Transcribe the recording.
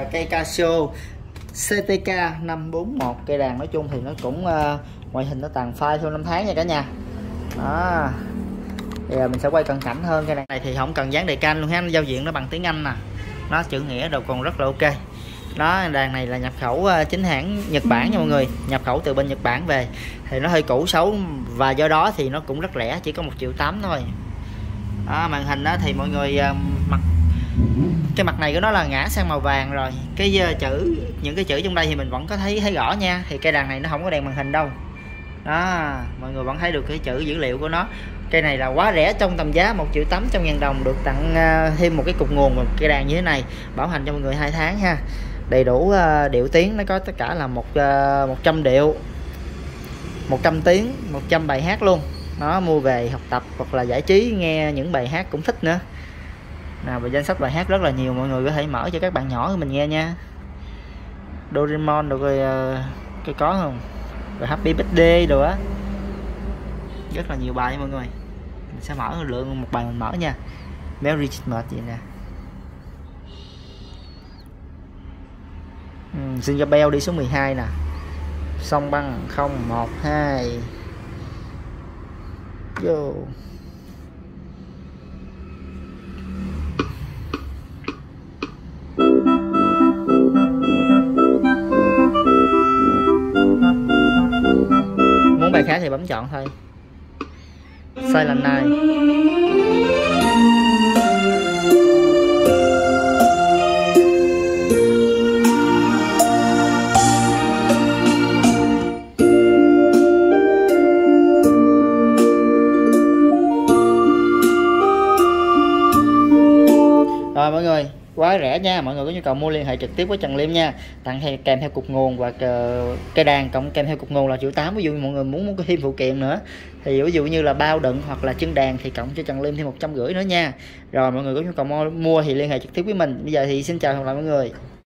cây Casio CTK 541. Cây đàn nói chung thì nó cũng ngoại hình nó tàn phai theo năm tháng nha cả nhà. Đó. Bây giờ mình sẽ quay cận cảnh hơn. Cây đàn này thì không cần dán đề can luôn ha, giao diện nó bằng tiếng Anh nè, nó chữ nghĩa đâu còn rất là ok. Đó, đàn này là nhập khẩu chính hãng Nhật Bản nha mọi người, nhập khẩu từ bên Nhật Bản về thì nó hơi cũ xấu và do đó thì nó cũng rất rẻ, chỉ có 1,8 triệu thôi. Đó, màn hình đó thì mọi người cái mặt này của nó là ngã sang màu vàng rồi, cái chữ, những cái chữ trong đây thì mình vẫn có thấy rõ nha. Thì cây đàn này nó không có đèn màn hình đâu. Đó, mọi người vẫn thấy được cái chữ dữ liệu của nó. Cây này là quá rẻ, trong tầm giá 1.800.000 đồng, được tặng thêm một cái cục nguồn và cây đàn như thế này, bảo hành cho mọi người 2 tháng ha. Đầy đủ điệu tiếng, nó có tất cả là 100 điệu, 100 tiếng, 100 bài hát luôn. Nó mua về học tập hoặc là giải trí, nghe những bài hát cũng thích nữa. Nào, và danh sách bài hát rất là nhiều, mọi người có thể mở cho các bạn nhỏ của mình nghe nha. Doraemon rồi cái có không? Rồi Happy Birthday rồi á. Rất là nhiều bài mọi người. Mình sẽ mở lượng một bài mình mở nha. Merry Christmas vậy nè. Jingle Bell đi số 12 nè. Song băng 012. Vô. Muốn bài khác thì bấm chọn thôi. Silent Night. Rồi mọi người, quá rẻ nha, mọi người có nhu cầu mua liên hệ trực tiếp với Trần Liêm nha, tặng kèm theo cục nguồn và cây đàn cộng kèm theo cục nguồn là 1,8 triệu. Ví dụ mọi người muốn thêm phụ kiện nữa thì ví dụ như là bao đựng hoặc là chân đàn thì cộng cho Trần Liêm thêm 150 nữa nha. Rồi mọi người có nhu cầu mua thì liên hệ trực tiếp với mình. Bây giờ thì xin chào và hẹn gặp lại mọi người.